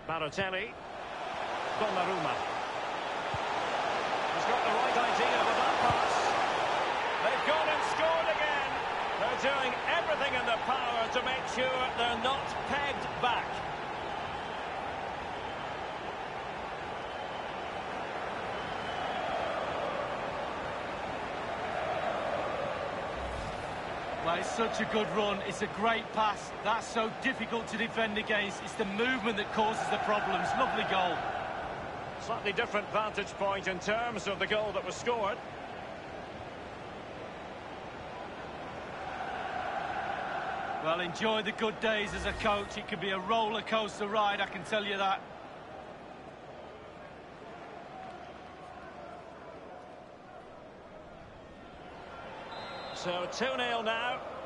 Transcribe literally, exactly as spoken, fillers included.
Balotelli. Donnarumma. He's got the right idea with that pass. They've gone and scored again. They're doing everything in their power to make sure they're not pegged back. Well, it's such a good run. It's a great pass. That's so difficult to defend against. It's the movement that causes the problems. Lovely goal. Slightly different vantage point in terms of the goal that was scored. Well, enjoy the good days as a coach. It can be a roller coaster ride, I can tell you that. So two nil now.